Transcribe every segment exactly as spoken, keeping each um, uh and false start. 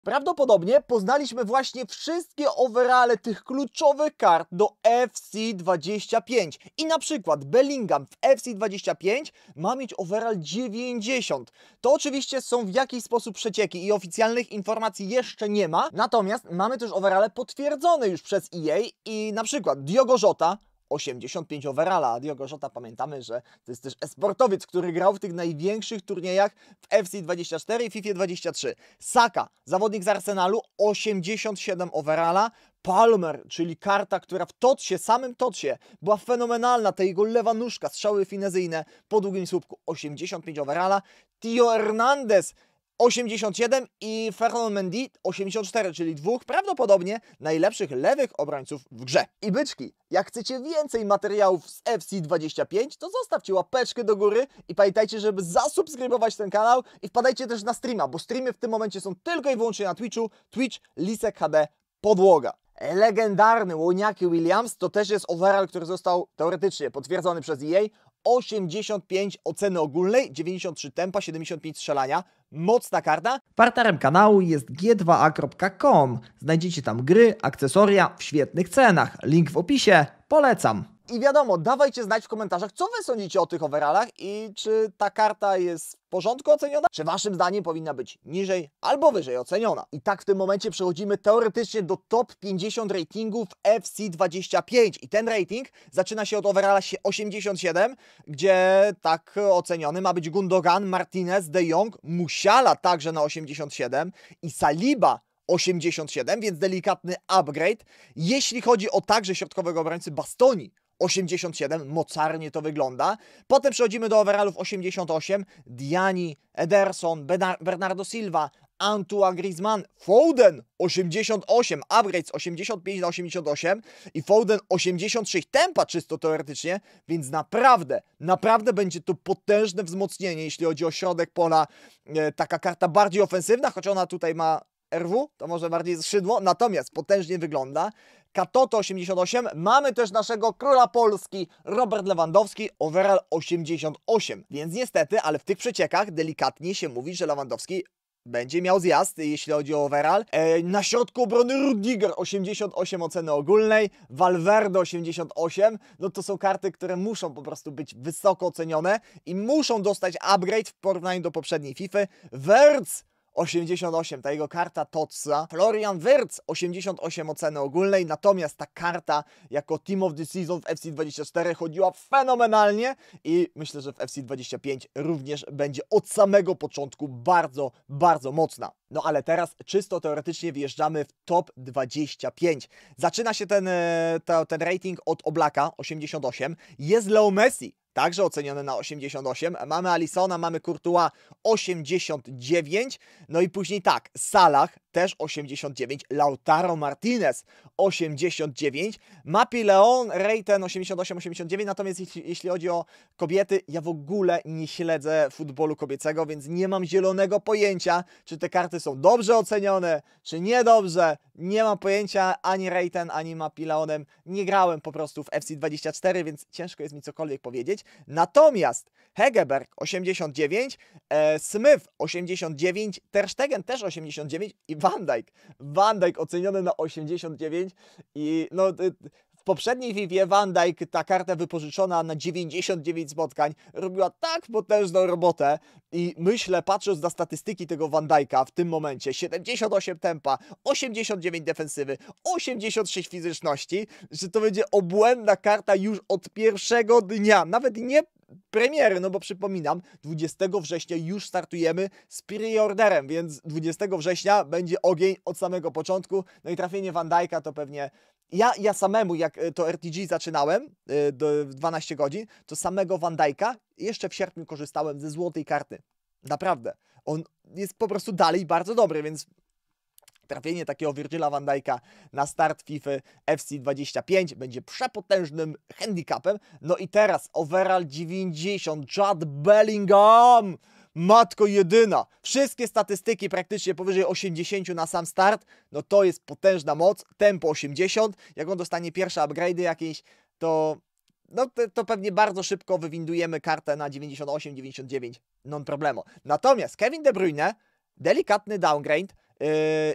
Prawdopodobnie poznaliśmy właśnie wszystkie overale tych kluczowych kart do F C dwadzieścia pięć. I na przykład Bellingham w F C dwadzieścia pięć ma mieć overall dziewięćdziesiąt. To oczywiście są w jakiś sposób przecieki i oficjalnych informacji jeszcze nie ma. Natomiast mamy też overale potwierdzone już przez E A i na przykład Diogo Jota osiemdziesiąt pięć overalla, a Diogo Jota pamiętamy, że to jest też esportowiec, który grał w tych największych turniejach w F C dwadzieścia cztery i FIFA dwadzieścia trzy. Saka, zawodnik z Arsenalu, osiemdziesiąt siedem overalla. Palmer, czyli karta, która w totsie, samym totsie była fenomenalna, ta jego lewa nóżka, strzały finezyjne po długim słupku, osiemdziesiąt pięć overalla. Theo Hernandez osiemdziesiąt siedem i Ferland Mendy osiemdziesiąt cztery, czyli dwóch prawdopodobnie najlepszych lewych obrońców w grze. I byczki, jak chcecie więcej materiałów z F C dwadzieścia pięć, to zostawcie łapeczkę do góry i pamiętajcie, żeby zasubskrybować ten kanał i wpadajcie też na streama, bo streamy w tym momencie są tylko i wyłącznie na Twitchu, Twitch, Lisek H D, podłoga. Legendarny Łoniaki Williams to też jest overall, który został teoretycznie potwierdzony przez E A. osiemdziesiąt pięć oceny ogólnej, dziewięćdziesiąt trzy tempa, siedemdziesiąt pięć strzelania. Mocna karta. Partnerem kanału jest G dwa A kropka com. Znajdziecie tam gry, akcesoria w świetnych cenach. Link w opisie. Polecam. I wiadomo, dawajcie znać w komentarzach, co wy sądzicie o tych overallach i czy ta karta jest w porządku oceniona, czy waszym zdaniem powinna być niżej albo wyżej oceniona. I tak w tym momencie przechodzimy teoretycznie do top pięćdziesiąt ratingów F C dwadzieścia pięć i ten rating zaczyna się od overalla osiemdziesiąt siedem, gdzie tak oceniony ma być Gundogan, Martinez, De Jong, Musiala także na osiemdziesiąt siedem i Saliba osiemdziesiąt siedem, więc delikatny upgrade. Jeśli chodzi o także środkowego obrońcy, Bastoni osiemdziesiąt siedem, mocarnie to wygląda. Potem przechodzimy do overallów osiemdziesiąt osiem, Diani, Ederson, Bernardo Silva, Antoine Griezmann, Foden osiemdziesiąt osiem, upgrade z osiemdziesiąt pięć na osiemdziesiąt osiem i Foden osiemdziesiąt sześć tempa czysto teoretycznie, więc naprawdę, naprawdę będzie to potężne wzmocnienie, jeśli chodzi o środek pola. E, taka karta bardziej ofensywna, choć ona tutaj ma R W, to może bardziej skrzydło, natomiast potężnie wygląda. Katoto osiemdziesiąt osiem, mamy też naszego króla Polski, Robert Lewandowski, overall osiemdziesiąt osiem. Więc niestety, ale w tych przeciekach delikatnie się mówi, że Lewandowski będzie miał zjazd, jeśli chodzi o overall. E, na środku obrony Rudiger osiemdziesiąt osiem oceny ogólnej, Valverde osiemdziesiąt osiem. No to są karty, które muszą po prostu być wysoko ocenione i muszą dostać upgrade w porównaniu do poprzedniej FIFA. Wirtz osiemdziesiąt osiem, ta jego karta Totsa. Florian Wirtz osiemdziesiąt osiem oceny ogólnej, natomiast ta karta jako Team of the Season w F C dwadzieścia cztery chodziła fenomenalnie i myślę, że w F C dwadzieścia pięć również będzie od samego początku bardzo, bardzo mocna. No ale teraz czysto teoretycznie wjeżdżamy w top dwadzieścia pięć. Zaczyna się ten, to, ten rating od Oblaka osiemdziesiąt osiem. Jest Leo Messi, także oceniony na osiemdziesiąt osiem. Mamy Alisona, mamy Courtois osiemdziesiąt dziewięć. No i później tak, Salah też osiemdziesiąt dziewięć. Lautaro Martinez osiemdziesiąt dziewięć. Mapi Leon, Reiten osiemdziesiąt osiem osiemdziesiąt dziewięć. Natomiast jeśli, jeśli chodzi o kobiety, ja w ogóle nie śledzę futbolu kobiecego, więc nie mam zielonego pojęcia, czy te karty są dobrze ocenione, czy niedobrze. Nie mam pojęcia, ani Reiten, ani Mapi Leonem. Nie grałem po prostu w F C dwadzieścia cztery, więc ciężko jest mi cokolwiek powiedzieć. Natomiast Hegerberg osiemdziesiąt dziewięć, e, Smith osiemdziesiąt dziewięć, Ter Stegen też osiemdziesiąt dziewięć i Van Dijk. Van Dijk oceniony na osiemdziesiąt dziewięć i no... Y, w poprzedniej FIFA Van Dijk, ta karta wypożyczona na dziewięćdziesiąt dziewięć spotkań, robiła tak potężną robotę i myślę, patrząc na statystyki tego Van Dijka w tym momencie, siedemdziesiąt osiem tempa, osiemdziesiąt dziewięć defensywy, osiemdziesiąt sześć fizyczności, że to będzie obłędna karta już od pierwszego dnia, nawet nie premiery, no bo przypominam, dwudziestego września już startujemy z preorderem, więc dwudziestego września będzie ogień od samego początku, no i trafienie Van Dijka to pewnie... Ja, ja samemu, jak to R T G zaczynałem, yy, do dwanaście godzin, to samego Van Dijka jeszcze w sierpniu korzystałem ze złotej karty. Naprawdę. On jest po prostu dalej bardzo dobry, więc trafienie takiego Virgila van Dijka na start FIFA F C dwadzieścia pięć będzie przepotężnym handicapem. No i teraz overall dziewięćdziesiąt, Jude Bellingham! Matko jedyna! Wszystkie statystyki praktycznie powyżej osiemdziesiąt na sam start, no to jest potężna moc. Tempo osiemdziesiąt. Jak on dostanie pierwsze upgrade'y jakieś, to... No to, to pewnie bardzo szybko wywindujemy kartę na dziewięćdziesiąt osiem dziewięćdziesiąt dziewięć. Non problemo. Natomiast Kevin De Bruyne, delikatny downgrade, yy,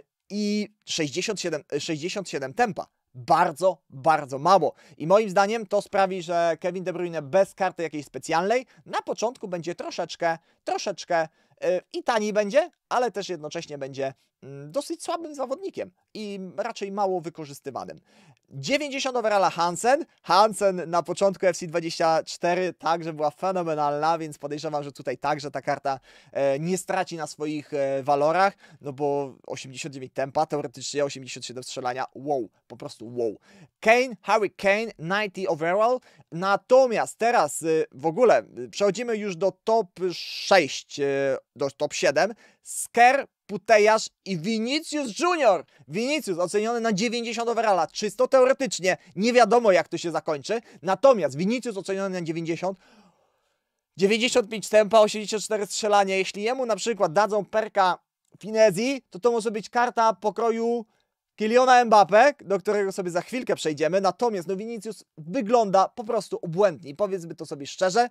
i sześćdziesiąt siedem, sześćdziesiąt siedem tempa. Bardzo, bardzo mało. I moim zdaniem to sprawi, że Kevin De Bruyne bez karty jakiejś specjalnej na początku będzie troszeczkę, troszeczkę yy, i tani będzie, ale też jednocześnie będzie yy, dosyć słabym zawodnikiem i raczej mało wykorzystywanym. dziewięćdziesiąt overalla Hansen. Hansen na początku F C dwadzieścia cztery także była fenomenalna, więc podejrzewam, że tutaj także ta karta e, nie straci na swoich e, walorach, no bo osiemdziesiąt dziewięć tempa, teoretycznie osiemdziesiąt siedem strzelania, wow, po prostu wow. Kane, Harry Kane, dziewięćdziesiąt overall, natomiast teraz e, w ogóle przechodzimy już do top sześć, e, do top siedem, Sker, Putellas i Vinicius Junior. Vinicius oceniony na dziewięćdziesiąt overalla, czysto teoretycznie, nie wiadomo jak to się zakończy, natomiast Vinicius oceniony na dziewięćdziesiąt, dziewięćdziesiąt pięć tempa, osiemdziesiąt cztery strzelania, jeśli jemu na przykład dadzą perka finezji, to to może być karta pokroju Kyliana Mbappé, do którego sobie za chwilkę przejdziemy, natomiast no Vinicius wygląda po prostu obłędnie i powiedzmy to sobie szczerze,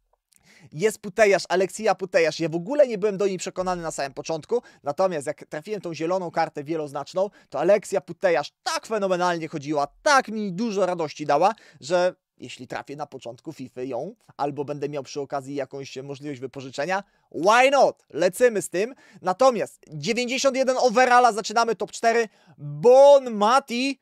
jest Putellas, Alexia Putellas. Ja w ogóle nie byłem do niej przekonany na samym początku, natomiast jak trafiłem tą zieloną kartę wieloznaczną, to Alexia Putellas tak fenomenalnie chodziła, tak mi dużo radości dała, że jeśli trafię na początku FIFA ją, albo będę miał przy okazji jakąś możliwość wypożyczenia, why not? Lecimy z tym. Natomiast dziewięćdziesiąt jeden overalla, zaczynamy top cztery, Bon Mati.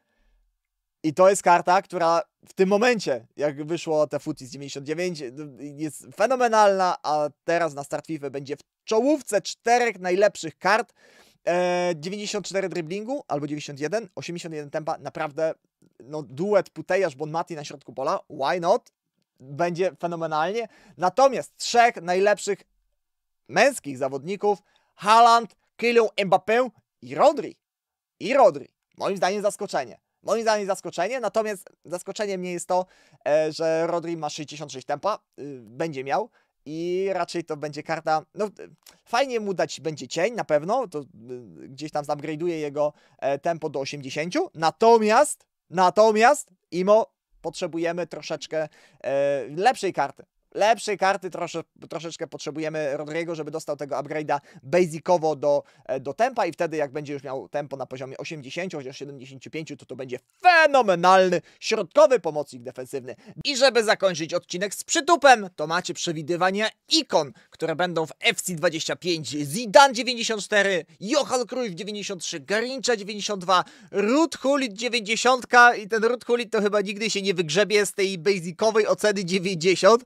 I to jest karta, która w tym momencie, jak wyszło te Futis dziewięćdziesiąt dziewięć, jest fenomenalna, a teraz na start FIFA będzie w czołówce czterech najlepszych kart. Eee, dziewięćdziesiąt cztery driblingu albo dziewięćdziesiąt jeden, osiemdziesiąt jeden tempa, naprawdę no, duet Putellas, Bon Mati na środku pola, why not? Będzie fenomenalnie. Natomiast trzech najlepszych męskich zawodników, Haaland, Kylian Mbappé i Rodri. I Rodri. Moim zdaniem zaskoczenie. Moim zdaniem zaskoczenie, natomiast zaskoczeniem nie jest to, e, że Rodri ma sześćdziesiąt sześć tempa, y, będzie miał i raczej to będzie karta, no fajnie mu dać będzie cień na pewno, to y, gdzieś tam upgrade'uje jego e, tempo do osiemdziesięciu, natomiast, natomiast Imo potrzebujemy troszeczkę e, lepszej karty. Lepszej karty trosze, troszeczkę potrzebujemy Rodriego, żeby dostał tego upgrade'a basicowo do, do tempa i wtedy jak będzie już miał tempo na poziomie osiemdziesiąt, chociaż siedemdziesiąt pięć, to to będzie fenomenalny środkowy pomocnik defensywny. I żeby zakończyć odcinek z przytupem, to macie przewidywania ikon, które będą w F C dwadzieścia pięć. Zidane dziewięćdziesiąt cztery, Johan Cruyff dziewięćdziesiąt trzy, Garrincha dziewięćdziesiąt dwa, Ruud Gullit dziewięćdziesiąt i ten Ruud Gullit to chyba nigdy się nie wygrzebie z tej basicowej oceny dziewięćdziesiąt,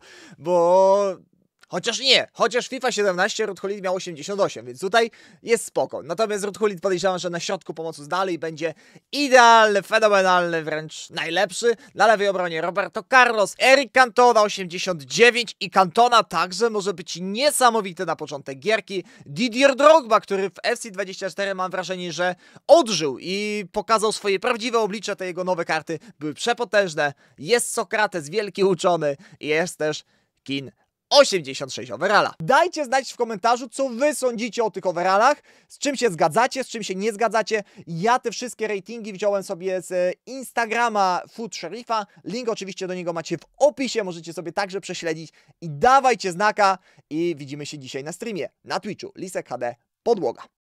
bo chociaż nie, chociaż FIFA siedemnaście Ruud Gullit miał osiemdziesiąt osiem, więc tutaj jest spoko. Natomiast Ruud Gullit podejrzewam, że na środku pomocy dalej będzie idealny, fenomenalny, wręcz najlepszy. Na lewej obronie Roberto Carlos, Eric Cantona osiemdziesiąt dziewięć i Cantona także może być niesamowity na początek gierki. Didier Drogba, który w F C dwadzieścia cztery mam wrażenie, że odżył i pokazał swoje prawdziwe oblicze, te jego nowe karty były przepotężne. Jest Sokrates, wielki uczony i jest też Keane osiemdziesiąt sześć overalla. Dajcie znać w komentarzu, co wy sądzicie o tych overallach, z czym się zgadzacie, z czym się nie zgadzacie. Ja te wszystkie ratingi wziąłem sobie z Instagrama Food Sheriffa. Link oczywiście do niego macie w opisie, możecie sobie także prześledzić i dawajcie znaka i widzimy się dzisiaj na streamie na Twitchu. Lisek H D Podłoga.